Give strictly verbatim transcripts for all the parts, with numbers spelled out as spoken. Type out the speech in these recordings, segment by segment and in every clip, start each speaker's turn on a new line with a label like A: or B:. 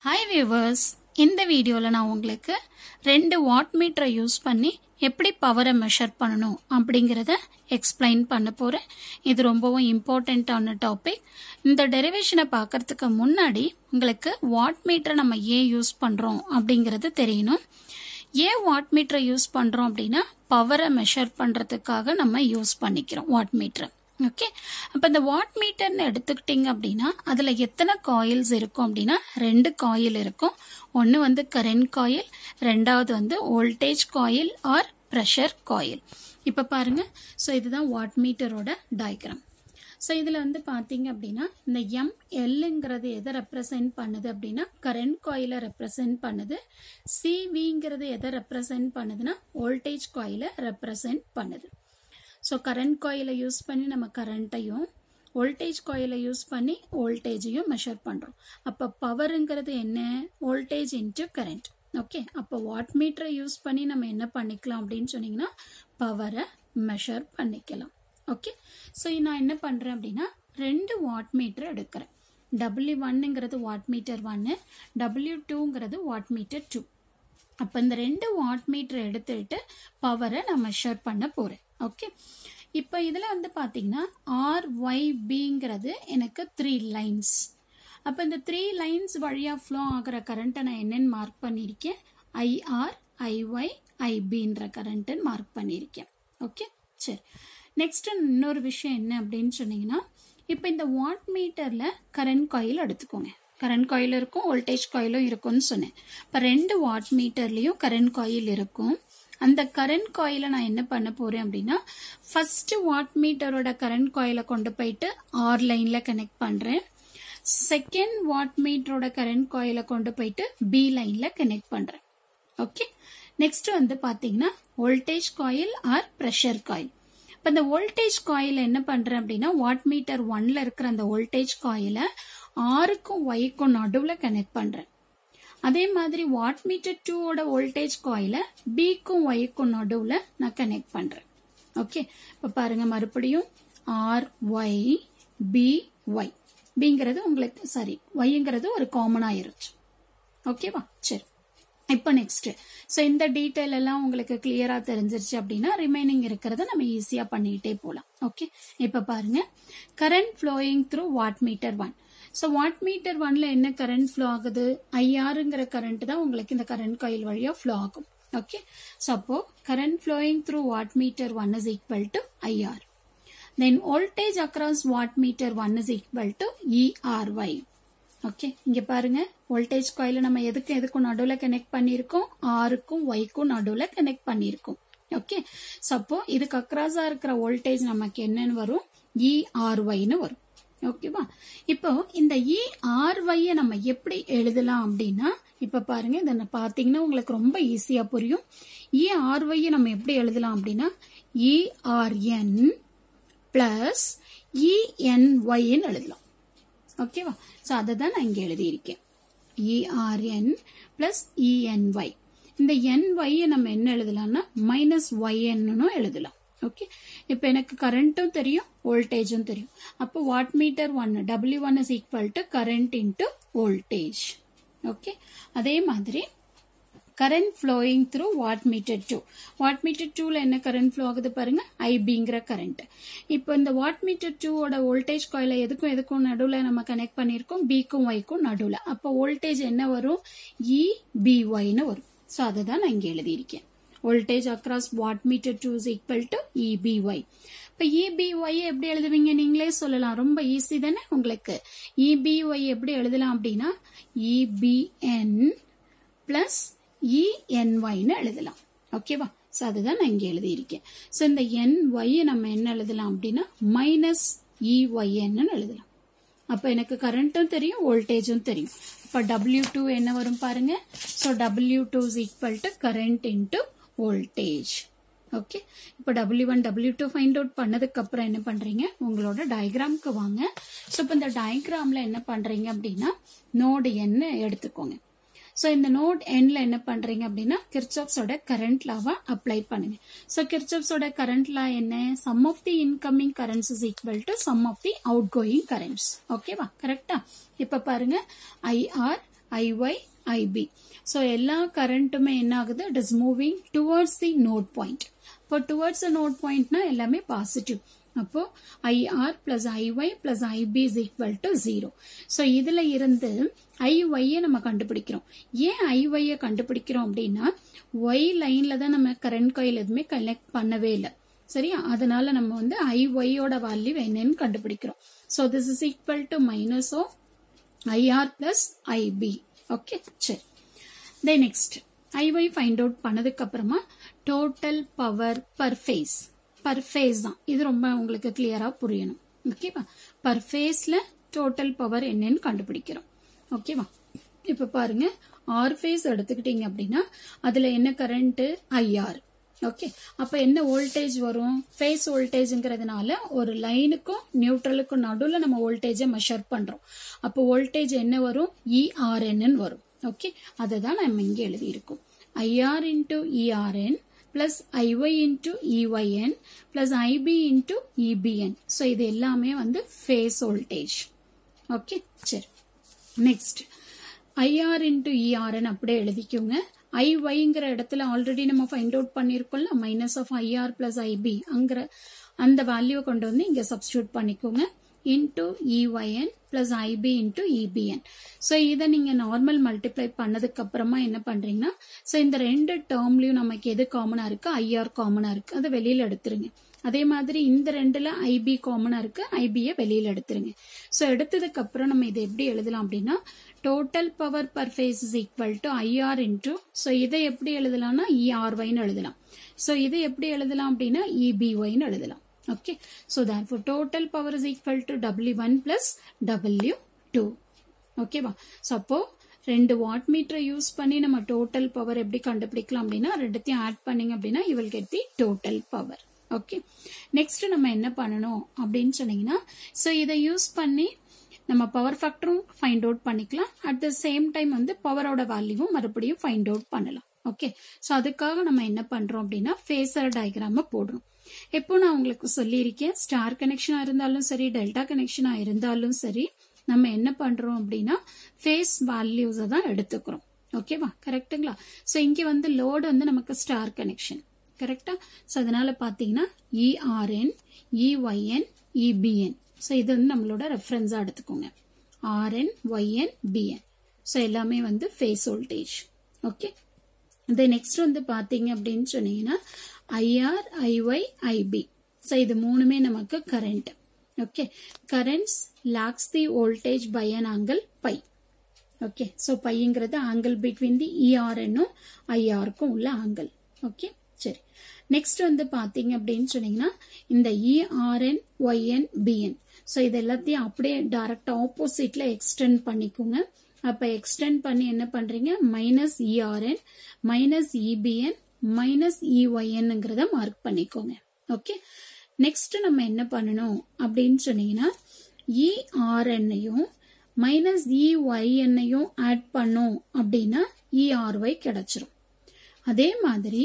A: Hi viewers, இந்த வீடியோல நான் உங்களுக்கு ரெண்டு வாட் மீட்டரை யூஸ் பண்ணி எப்படி பவரை மெஷர் பண்ணணும் அப்படிங்கறத எக்ஸ்பிளைன் பண்ண போறேன். இது ரொம்பவும் இம்பார்ட்டன்ட்டான டாபிக். இந்த டெரிவேஷனை பார்க்கிறதுக்கு முன்னாடி உங்களுக்கு வாட் மீட்டரை நம்ம ஏன் யூஸ் பண்றோம் அப்படிங்கறது தெரியணும். ஏன் வாட் மீட்டரை யூஸ் பண்றோம் அப்படின்னா பவரை மெஷர் பண்றதுக்காக நம்ம யூஸ் பண்ணிக்கிறோம் வாட் மீட்டரை. ஓகே, அப்ப இந்த வாட் மீட்டர்னு எடுத்துக்கிட்டீங்க அப்படின்னா அதுல எத்தனை காயில்ஸ் இருக்கும் அப்படின்னா ரெண்டு காயில் இருக்கும். ஒன்னு வந்து கரண்ட் காயில், ரெண்டாவது வந்து voltage coil or pressure coil. இப்ப பாருங்க, சோ இதுதான் வாட் மீட்டரோட டயக்ராம். ஸோ இதில் வந்து பார்த்தீங்க அப்படின்னா இந்த எம் எல்லுங்கிறது எதை ரெப்ரசென்ட் பண்ணுது அப்படின்னா கரண்ட் காயிலை ரெப்ரசென்ட் பண்ணுது. சிவிங்கிறது எதை ரெப்ரசென்ட் பண்ணுதுன்னா வோல்டேஜ் காயிலை ரெப்ரசென்ட் பண்ணுது. ஸோ கரண்ட் காயிலை யூஸ் பண்ணி நம்ம கரண்ட்டையும் வோல்டேஜ் காயிலை யூஸ் பண்ணி வோல்டேஜையும் மெஷர் பண்ணுறோம். அப்போ பவருங்கிறது என்ன? Voltage into current. ஓகே, அப்போ வாட் மீட்டரை யூஸ் பண்ணி நம்ம என்ன பண்ணிக்கலாம் அப்படின்னு சொன்னீங்கன்னா பவரை மெஷர் பண்ணிக்கலாம். ஓகே, ஸோ நான் என்ன பண்ணுறேன் அப்படின்னா ரெண்டு வாட் மீட்டர் எடுக்கிறேன். டபிள்யூ ஒன்னுங்கிறது வாட் மீட்டர் ஒன்னு, டபிள்யூ டூங்கிறது வாட் மீட்டர் டூ. அப்போ இந்த ரெண்டு வாட் மீட்டர் எடுத்துட்டு பவரை நான் மெஷர் பண்ண போகிறேன். ஓகே, இப்போ இதில் வந்து பார்த்தீங்கன்னா ஆர் ஒய் பிங்கிறது எனக்கு த்ரீ லைன்ஸ். அப்போ இந்த த்ரீ லைன்ஸ் வழியாக ஃப்ளோ ஆகிற கரண்ட்டை நான் என்னென்னு மார்க் பண்ணியிருக்கேன்? ஐஆர், ஐஒய், ஐபின்ற கரண்ட்டுன்னு மார்க் பண்ணியிருக்கேன். ஓகே, சரி. நெக்ஸ்ட் இன்னொரு விஷயம் என்ன அப்படின்னு சொன்னீங்கன்னா இப்போ இந்த வாட் மீட்டரில் கரண்ட் காயில் எடுத்துக்கோங்க. கரண்ட் காயில் இருக்கும், வோல்டேஜ் காயிலும் இருக்கும்னு சொன்னேன். இப்போ ரெண்டு வாட் மீட்டர்லேயும் கரண்ட் காயில் இருக்கும். அந்த கரண்ட் காயிலை நான் என்ன பண்ண போறேன் அப்படின்னா ஃபர்ஸ்ட் வாட் மீட்டரோட கரண்ட் காயிலை கொண்டு போயிட்டு ஆர் லைன்ல கனெக்ட் பண்றேன். செகண்ட் வாட் மீட்டரோட கரண்ட் காயிலை கொண்டு போயிட்டு பி லைன்ல கனெக்ட் பண்றேன். ஓகே, நெக்ஸ்ட் வந்து பாத்தீங்கன்னா voltage coil or pressure coil. இப்போ இந்த வோல்டேஜ் காயில் என்ன பண்றேன் அப்படின்னா வாட் மீட்டர் ஒன்ல இருக்கிற அந்த வோல்டேஜ் காயிலை ஆருக்கும் ஒய்க்கும் நடுவில் கனெக்ட் பண்றேன். அதே மாதிரி வாட் மீட்டர் டூவோட வோல்டேஜ் காயில பிக்கும் ஒய்க்கும் நடுவில் நான் கனெக்ட் பண்றேன். ஓகே, இப்போ பாருங்க மறுபடியும் ஆர் ஒய் பி ஒய். பிங்கிறது உங்களுக்கு சாரி ஒய்ங்கிறது ஒரு காமன் ஆயிருச்சு. ஓகேவா? சரி, இப்போ நெக்ஸ்ட் ஸோ இந்த டீட்டெயில் எல்லாம் உங்களுக்கு கிளியரா தெரிஞ்சிருச்சு அப்படின்னா ரிமைனிங் இருக்கிறத நம்ம ஈஸியா பண்ணிட்டே போலாம். ஓகே, இப்போ பாருங்க current flowing through watt meter one. So watt meter ஒன்ல என்ன கரண்ட் ஃப்ளோ ஆகுது? ஐஆருங்கிற கரண்ட் தான் உங்களுக்கு இந்த கரண்ட் காயில் வழியா ஃப்ளோ ஆகும். ஓகே, ஸோ அப்போ current flowing through watt meter one is equal to IR. Then voltage across watt meter one is equal to ERY. Okay, இங்க பாருங்க வோல்டேஜ் காயில நம்ம எதுக்கு எதுக்கும் நடுவில் கனெக்ட் பண்ணியிருக்கோம்? ஆருக்கும் ஒய்க்கும் நடுவில் கனெக்ட் பண்ணியிருக்கோம். ஓகே, ஸோ அப்போ இதுக்கு அக்ராஸா இருக்கிற வோல்டேஜ் நமக்கு என்னன்னு வரும்? இஆர்ஒய்னு வரும். ஓகேவா? இப்போ இந்த இஆர்ஒய் நம்ம எப்படி எழுதலாம் அப்படின்னா இப்ப பாருங்க இதை பாத்தீங்கன்னா உங்களுக்கு ரொம்ப ஈஸியா புரியும். இஆர்ஒய் நம்ம எப்படி எழுதலாம் அப்படின்னா இஆர்என் பிளஸ் இஎன்ஒய்ன்னு எழுதலாம். ஓகேவா? சோ அதை தான் நான் இங்க எழுதியிருக்கேன். ERN plus ENY. இந்த என்ஒய் நம்ம என்ன எழுதலாம்னா மைனஸ் ஒய்என்னு எழுதலாம். ஓகே, இப்போ எனக்கு கரண்ட்டும் தெரியும் வோல்டேஜும் தெரியும். அப்போ watt meter one W one is equal to current into voltage. Okay, அதே மாதிரி current flowing through watt meter two. Watt meter டூல என்ன கரண்ட் ஃப்ளோ ஆகுது பாருங்க? ஐபிங்கிற கரண்ட். இப்போ இந்த வாட் மீட்டர் டூவோட வோல்டேஜ் காயில எதுக்கும் எதுக்கும் நடுவில் நம்ம கனெக்ட் பண்ணியிருக்கோம்? பிக்கும் ஒய்க்கும் நடுவில். அப்போ வோல்டேஜ் என்ன வரும்? இபிஒய்னு வரும். ஸோ அதை தான் நான் இங்கே எழுதியிருக்கேன். voltage across watt meter two is equal to E B Y. இப்ப E B Y எப்படி எழுதுவீங்க? நீங்களே சொல்லலாம், ரொம்ப ஈஸி தானே உங்களுக்கு. E B Y எப்படி எழுதலாம் அப்படின்னா E B N plus E N Y ன்னு எழுதலாம். ஓகேவா? சோ அதுதான் நான் இங்க எழுதியிருக்கேன். சோ இந்த N Y நம்ம என்ன எழுதலாம் அப்படின்னா மைனஸ் E Y N ன்னு எழுதலாம். அப்ப எனக்கு கரண்ட்டும் தெரியும் வோல்டேஜும் தெரியும். அப்ப டபிள்யூ டூ என்ன வரும் பாருங்க? So W two is equal to current into voltage. Okay, இப்போ W one W two find out பண்ணதுக்கு அப்புறம் என்ன பண்றீங்க? உங்களோட டயக்ராம்க்கு வாங்க. ஸோ இப்போ இந்த டயக்ராம்ல என்ன பண்றீங்க அப்படின்னா நோடு என் எடுத்துக்கோங்க. ஸோ இந்த நோட் எண்ட்ல என்ன பண்றீங்க அப்படின்னா கிர்ச்சாஃப்ஸோட கரண்ட் லாவை அப்ளை பண்ணுங்க. ஸோ கிர்ச்சாஃப்ஸோட கரண்ட் லா என்ன? Sum of the incoming currents is equal to sum of the outgoing currents. ஓகேவா? கரெக்டா? இப்ப பாருங்க ஐஆர் ஐஒய் ஐபி. ஸோ எல்லா கரண்ட்டுமே என்ன ஆகுது, it is moving towards the node point. இப்போ டுவர்ட்ஸ் த நோட் பாயிண்ட்னா எல்லாமே பாசிட்டிவ். அப்போ IR plus IY plus IB is equal to zero. So இதுல இருந்து ஐஒய்யை நம்ம கண்டுபிடிக்கிறோம். ஏன் ஐஒய்யை கண்டுபிடிக்கிறோம் அப்படின்னா ஒய் லைன்ல தான் நம்ம கரண்ட் காயில் எதுவுமே கனெக்ட் பண்ணவே இல்லை, சரியா? அதனால நம்ம வந்து ஐஒய்யோட வேல்யூ என்னன்னு கண்டுபிடிக்கிறோம். So this is equal to minus of IR plus IB. Okay, சரி. Then next IY find out பண்ணதுக்கு அப்புறமா total power per phase. Per phase தான் இது, ரொம்ப உங்களுக்கு கிளியரா புரியணும். ஓகேவா? பர் ஃபேஸ்ல டோட்டல் பவர் என்னன்னு கண்டுபிடிக்கிறோம். ஓகேவா? இப்ப பாருங்க, ஆர் ஃபேஸ் எடுத்துக்கிட்டீங்க அப்படின்னா அதுல என்ன கரண்ட், ஐஆர். ஓகே, அப்ப என்ன வோல்டேஜ் வரும், ஃபேஸ் வோல்டேஜ்ங்கிறதுனால ஒரு லைனுக்கும் நியூட்ரலுக்கும் நடுவில் நம்ம வோல்டேஜை மெஷர் பண்றோம். அப்போ வோல்டேஜ் என்ன வரும், இஆர்என் வரும். ஓகே, அதை தான் நம்ம இங்க எழுதி இருக்கோம். IR into ERN plus IY into EYN plus IB into EBN. So இது எல்லாமே வந்து ஃபேஸ் வோல்டேஜ். ஓகே, சரி. நெக்ஸ்ட் ஐஆர் இன்டூ இஆர்என் அப்படியே எழுதிக்கோங்க. ஐஒய்ங்கிற இடத்துல ஆல்ரெடி நம்ம ஃபைண்ட் அவுட் பண்ணிருக்கோம்ல, minus of IR plus IB, அங்கிற அந்த வேல்யூ கொண்டு வந்து இங்க சப்ஸ்டியூட் பண்ணிக்கோங்க. Into EYN plus IB into EBN. So இதை நீங்க நார்மல் மல்டிப்ளை பண்ணதுக்கு அப்புறமா என்ன பண்றீங்கன்னா, ஸோ இந்த ரெண்டு டேர்ம்லயும் நமக்கு எது காமனா இருக்கு, ஐஆர் காமனா இருக்கு, அதை வெளியில எடுத்துருங்க. அதே மாதிரி இந்த ரெண்டுல ஐபி காமனா இருக்கு, ஐபியை வெளியில எடுத்துருங்க. ஸோ எடுத்ததுக்கு அப்புறம் நம்ம இதை எப்படி எழுதலாம் அப்படின்னா, total power per phase is equal to IR into, so இதை எப்படி எழுதலாம்னா இஆர்ஒய்னு எழுதலாம். ஸோ இதை எப்படி எழுதலாம் அப்படின்னா இபிஒய்னு எழுதலாம். Okay, so therefore total power is equal to W one plus W two. Okay வா? So அப்போ ரெண்டு வாட் மீட்டர் யூஸ் பண்ணி நம்ம டோட்டல் பவர் எப்படி கண்டுபிடிக்கலாம் அப்படின்னா, ரெண்டுத்தையும் ஆட் பண்ணீங்க அப்படின்னா you will get the total power. Okay, next நம்ம என்ன பண்ணணும் அப்படின்னு சொன்னீங்கன்னா, ஸோ இதை யூஸ் பண்ணி நம்ம பவர் ஃபேக்டரும் ஃபைண்ட் அவுட் பண்ணிக்கலாம். அட் த சேம் டைம் வந்து பவரோட வேல்யூவும் மறுபடியும் ஃபைண்ட் அவுட் பண்ணலாம். ஓகே, ஸோ அதுக்காக நம்ம என்ன பண்றோம் அப்படின்னா ஃபேஸர் டயக்ராம போடுறோம். எப்போ நான் உங்களுக்கு சொல்லியிருக்கேன், ஸ்டார் கனெக்ஷனா இருந்தாலும் சரி, டெல்டா கனெக்ஷனா இருந்தாலும் சரி, நம்ம என்ன பண்றோம் அப்படின்னா ஃபேஸ் வேல்யூஸ் தான் எடுத்துக்கிறோம். ஓகேவா? கரெக்டுங்களா? ஸோ இங்க வந்து லோடு வந்து நமக்கு ஸ்டார் கனெக்ஷன், கரெக்டா? ஸோ அதனால பாத்தீங்கன்னா இஆர்என், இஒய்என், இபிஎன். ஸோ இது வந்து நம்மளோட ரெஃபரன்ஸா எடுத்துக்கோங்க. R N, yn, PN. ஸோ எல்லாமே வந்து phase voltage. Okay, then next வந்து பாத்தீங்க அப்படின்னு சொன்னீங்கன்னா ஐஆர், ஐஒய், ஐபி. ஸோ இது மூணுமே நமக்கு current. Okay, currents lags the voltage by an angle pi. Okay, so பைங்கிறது ஆங்கிள் பிட்வீன் தி இஆர்என்னும் ஐஆருக்கும் உள்ள ஆங்கிள். ஓகே, சரி. நெக்ஸ்ட் வந்து பாத்தீங்க அப்படின்னு சொன்னீங்கன்னா இந்த இஆர்என், ஒய்என், பிஎன். ஸோ இது எல்லாத்தையும் அப்படியே டைரக்ட் ஆப்போசிட்ல எக்ஸ்டெண்ட் பண்ணிக்கோங்க. அப்ப எக்ஸ்டெண்ட் பண்ணி என்ன பண்றீங்க, minus ERN minus EBN minus இஒய்என்ங்கிறத மார்க் பண்ணிக்கோங்க. ஓகே, நெக்ஸ்ட் நம்ம என்ன பண்ணணும் அப்படின்னு சொன்னீங்கன்னா இஆர்என்னையும் மைனஸ் இஒய்என்னையும் ஆட் பண்ணோம் அப்படின்னா இஆர்ஒய் கிடைச்சிரும். அதே மாதிரி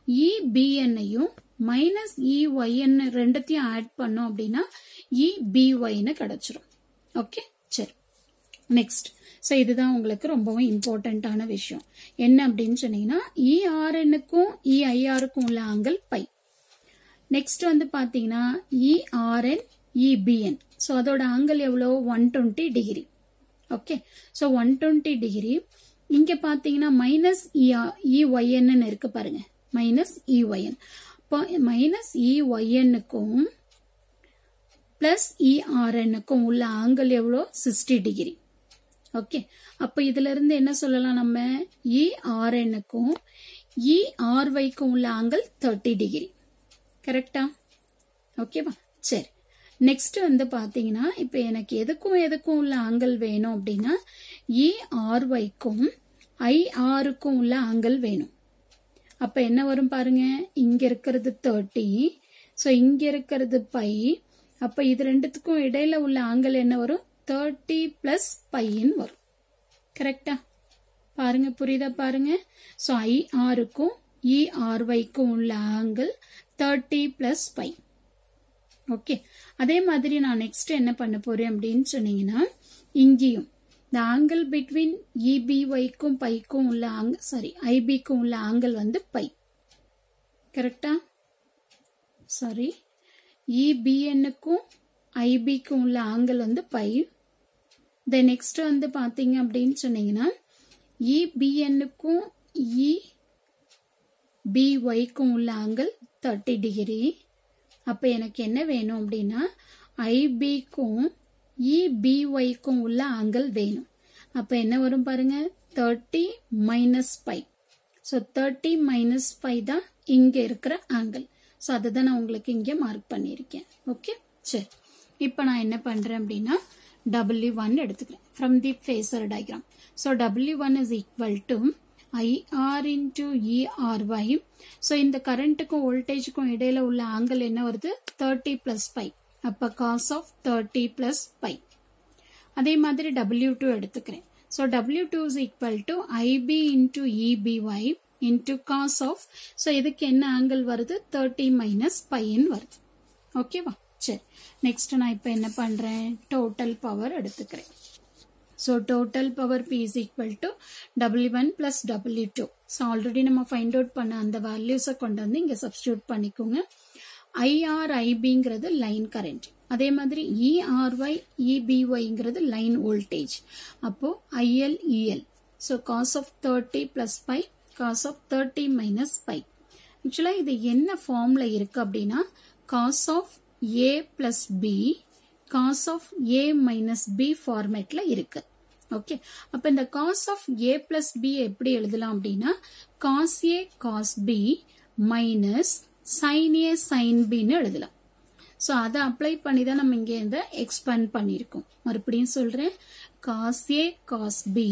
A: இபிஎன்னையும் மைனஸ் இஒய்என் ரெண்டுத்தையும் ஆட் பண்ணோம் அப்படின்னா இபிஒய்னு கிடைச்சிரும். ஓகே, சரி. நெக்ஸ்ட், ஸோ இதுதான் உங்களுக்கு ரொம்பவும் இம்பார்ட்டன்டான விஷயம். என்ன அப்படின்னு சொன்னீங்கன்னா இஆர்என்னுக்கும் இஐஆருக்கும் உள்ள ஆங்கிள் பை. நெக்ஸ்ட் வந்து பாத்தீங்கன்னா இஆர்என், இபிஎன். ஸோ அதோட ஆங்கிள் எவ்வளோ, one twenty degree. Okay, so one twenty degree. இங்க பாத்தீங்கன்னா மைனஸ் இஒய்என் இருக்கு பாருங்க, மைனஸ் இஒய்என். இப்போ மைனஸ் இஒய்என்னுக்கும் பிளஸ் இஆர்என்னுக்கும் உள்ள ஆங்கிள் எவ்வளோ, சிக்ஸ்டி டிகிரி. ஓகே, அப்ப இதுல இருந்து என்ன சொல்லலாம், நம்ம இஆர்என்னுக்கும் இஆர்ஒய்க்கும் உள்ள ஆங்கிள் தேர்ட்டி டிகிரி. கரெக்டா? ஓகேவா? சரி. நெக்ஸ்ட் வந்து பாத்தீங்கன்னா இப்ப எனக்கு எதுக்கும் எதுக்கும் உள்ள ஆங்கிள் வேணும் அப்படின்னா இஆர்ஒய்க்கும் ஐஆருக்கும் உள்ள ஆங்கிள் வேணும். அப்ப என்ன வரும் பாருங்க, இங்க இருக்கிறது தேர்ட்டி, ஸோ இங்க இருக்கிறது பை. அப்ப இது ரெண்டுத்துக்கும் இடையில உள்ள ஆங்கிள் என்ன வரும், தேர்ட்டி பிளஸ் பைன்னு வரும். கரெக்டா? பாருங்க, புரியுதா பாருங்க. ஸோ ஐஆருக்கும் இஆர்ஒய்க்கும் உள்ள angle thirty plus pi. Okay, அதே மாதிரி நான் நெக்ஸ்ட் என்ன பண்ண போறேன் அப்படின்னு சொன்னீங்கன்னா இங்கேயும் the angle between E B Y க்கும் pi க்கும் உள்ள angle sorry I B க்கும் உள்ள angle வந்து pi கரெக்ட்டா sorry E B N க்கும் I B க்கும் உள்ள angle வந்து pi then next வந்து பாத்தீங்க அப்படினு சொன்னீங்கன்னா E B N க்கும் E B Y க்கும் உள்ள angle thirty degree அப்ப எனக்கு என்ன வேணும் அப்படினா I B க்கும் E B Y க்கும் உள்ள angle வேணும் அப்ப என்ன வரும் பாருங்க thirty minus pi so thirty minus pi தான் இங்க இருக்கிற angle so அதுதான் நான் உங்களுக்கு இங்க மார்க் பண்ணிருக்கேன் ஓகே சரி இப்போ நான் என்ன பண்றேன் அப்படினா W one எடுத்துக்கிறேன் from the phasor diagram so W one is equal to I R into E R Y so இந்த கரண்ட்டுக்கும் வோல்டேஜ்க்கும் இடையில உள்ள angle என்ன வருது thirty plus pi அப்ப cos of thirty plus pi அதே மாதிரி W two எடுத்துக்கிறேன் so W two is equal to I B into E B Y into cos of so இதுக்கு என்ன angle வருது thirty minus pi ன்னு வருது ஓகேவா சரி நெக்ஸ்ட் நான் இப்போ என்ன பண்றேன் டோட்டல் பவர் எடுத்துக்கிறேன் so total power P is equal to W one plus W two so already நம்ம find out பண்ண அந்த values கொண்டு வந்து இங்க substitute பண்ணிக்கோங்க I R I B ங்கிறது லைன் கரண்ட் அதே மாதிரி E R Y E B Y ங்கிறது லைன் வோல்டேஜ் அப்போ I L E L so cos of thirty plus pi cos of thirty minus pi actually இது என்ன ஃபார்ம்ல இருக்கு அப்படினா cos of A plus B cos of A minus B ஃபார்மேட்ல இருக்கு okay அப்ப இந்த cos of A plus B எப்படி எழுதலாம் அப்படினா cos A cos B minus sin A sin B ன்னு எழுதலாம் சோ அத அப்ளை பண்ணி தான் நம்ம இங்க இந்த எக்ஸ்பாண்ட் பண்ணிருக்கோம் மறுபடியும் சொல்றேன் cos A cos B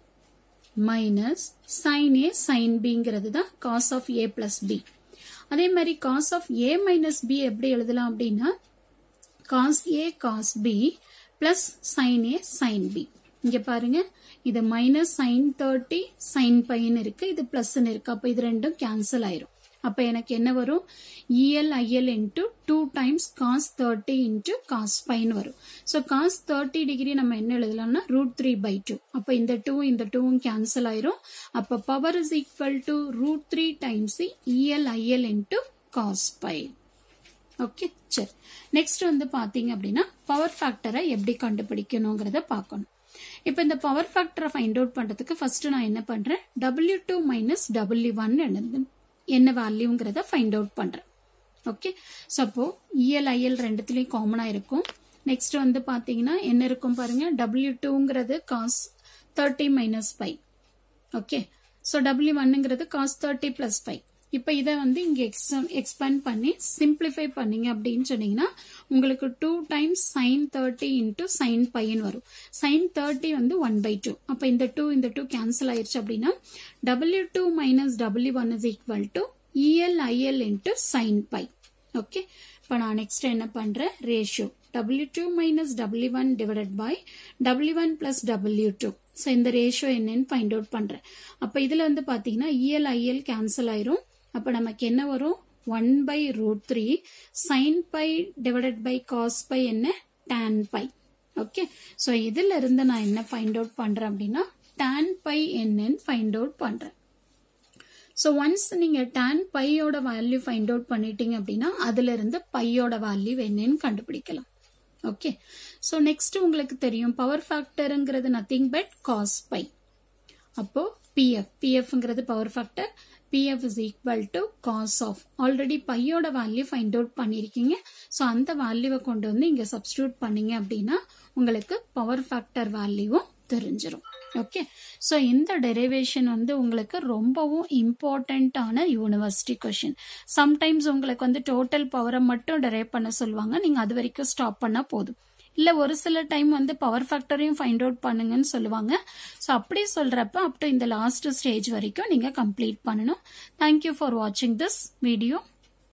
A: minus sin A sin B ங்கிறது தான் cos of A plus B அதே மாதிரி cos of A minus B எப்படி எழுதலாம் அப்படினா cos A cos B plus sin A sin B இங்க பாருங்க இது minus sin thirty sin pi ன்னு இருக்கு இது plus ன்னு இருக்கு அப்ப இது ரெண்டும் கேன்சல் ஆயிரும் அப்ப எனக்கு என்ன வரும் E L I L into two times cos thirty into cos pi ன்னு வரும் so cos thirty degree நம்ம என்ன எழுதலாம்னா root three by two அப்ப இந்த two இந்த two கேன்சல் ஆயிரும் அப்ப power is equal to root three times E L I L into cos pi okay சரி நெக்ஸ்ட் வந்து பாத்தீங்க அப்படினா பவர் ஃபேக்டரை எப்படி கண்டுபிடிக்கணும்ங்கறத பார்க்கணும் இப்போ இந்த பவர் ஃபேக்டரை ஃபைண்ட் அவுட் பண்றதுக்கு ஃபர்ஸ்ட் நான் என்ன பண்றேன் W two minus W one எழுதுறேன் என்ன வேல்யூங்கறத ஃபைண்ட் அவுட் பண்றேன் ஓகே சோ அப்போ E L I L ரெண்டுத்துலயும் காமனா இருக்கும் நெக்ஸ்ட் வந்து பாத்தீங்கன்னா என்ன இருக்கும் பாருங்க W two ங்கிறது cos thirty minus pi okay so W one ங்கிறது cos thirty plus pi இப்போ இத வந்து இங்க எக்ஸ்பாண்ட் பண்ணி சிம்பிளிஃபை பண்ணீங்க அப்படினு சொன்னீங்கன்னா உங்களுக்கு two times sin thirty into sin pi ன்னு வரும் sin thirty வந்து one by two அப்ப இந்த two இந்த two கேன்சல் ஆயிருச்சு அப்படினா W two minus W one is equal to E L I L into sin pi okay இப்போ நான் நெக்ஸ்ட் என்ன பண்றேன் ratio W two minus W one divided by W one plus W two so இந்த ratio என்னன்னு find out பண்றேன் அப்ப இதுல வந்து பாத்தீங்கன்னா E L I L cancel ஆயிரும் அப்ப நமக்கு என்ன வரும் one by root three sin pi divided by cos pi என்ன tan pi ஓகே சோ இதுல இருந்து நான் என்ன ஃபைண்ட் அவுட் பண்றேன் அப்படினா tan pi என்னன்னு ஃபைண்ட் அவுட் பண்றேன் சோ ஒன்ஸ் நீங்க tan pi யோட வேல்யூ ஃபைண்ட் அவுட் பண்ணிட்டீங்க அப்படினா அதில இருந்து pi யோட வேல்யூ என்னன்னு கண்டுபிடிக்கலாம் ஓகே சோ நெக்ஸ்ட் உங்களுக்கு தெரியும் பவர் ஃபேக்டர்ங்கிறது nothing but cos pi அப்போ P F P F ங்கிறது power factor P F is equal to cos of already pi யோட வேல்யூ ஃபைண்ட் அவுட் பண்ணிருக்கீங்க சோ அந்த வேல்யூவை கொண்டு வந்து இங்க சப்ஸ்டிட்யூட் பண்ணீங்க அப்படினா உங்களுக்கு பவர் ஃபேக்டர் வேல்யூவும் தெரிஞ்சிரும் ஓகே சோ இந்த டெரிவேஷன் வந்து உங்களுக்கு ரொம்பவும் இம்பார்ட்டன்ட்டான யூனிவர்சிட்டி क्वेश्चन சம்டைம்ஸ் உங்களுக்கு வந்து டோட்டல் பவரை மட்டும் டெரைவ் பண்ண சொல்வாங்க நீங்க அது வரைக்கும் ஸ்டாப் பண்ணா போதும் இல்ல ஒரு சில டைம் வந்து பவர் ஃபேக்டரையும் ஃபைண்ட் அவுட் பண்ணுங்கன்னு சொல்லுவாங்க சோ அப்படி சொல்றப்ப அப் டு இந்த லாஸ்ட் ஸ்டேஜ் வரைக்கும் நீங்க கம்ப்ளீட் பண்ணனும் Thank you for watching this video